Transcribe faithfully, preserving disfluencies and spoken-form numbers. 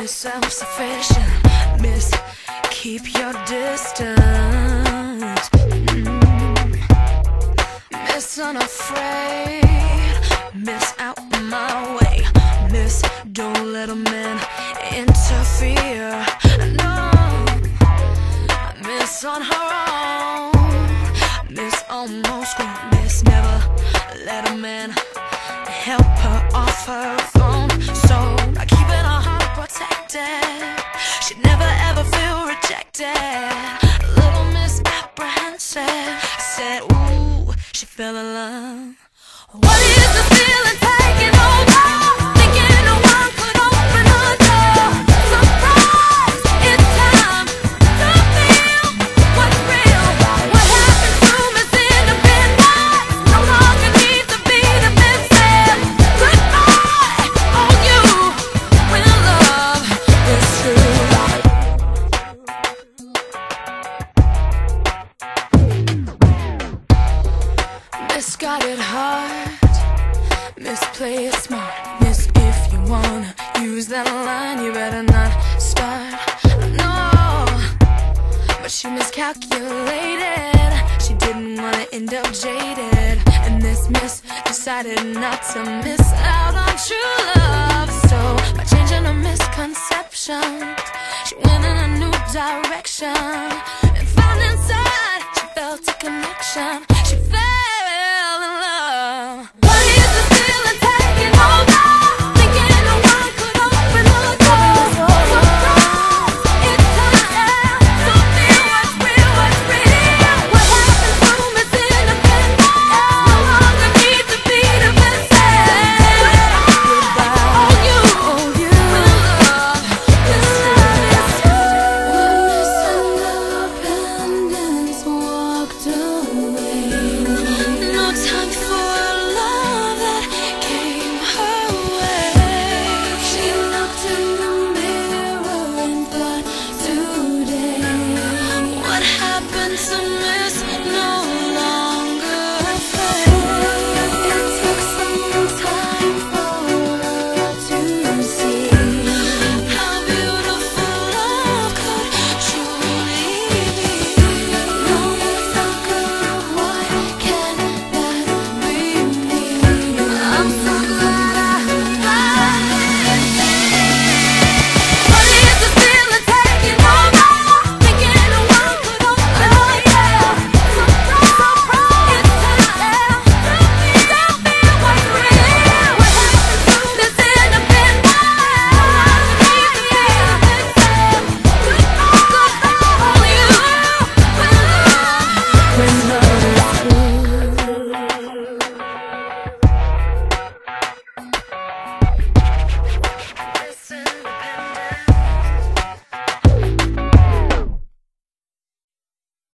Miss self-sufficient, Miss keep your distance, mm. Miss unafraid, Miss out my way, Miss don't let a man interfere, no. Miss on her own, Miss almost grown, Miss never let a man help her off her throne. So by keeping her heart protected, she'd never ever feel rejected. Little Miss apprehensive, I said ooh, she fell in love. What is the feeling taking over? Thinking no one could open her door. Surprise, it's time to feel what's real. What happened to Miss Independent? No longer needs to be defensive. Goodbye, oh you, when love is true. Misguided heart, Miss play it smart, Miss if you wanna use that line, you better not start, no. But she miscalculated, she didn't wanna end up jaded, and this Miss decided not to miss out on true love. So by changing her misconceptions, she went in a new direction, and found inside she felt a connection.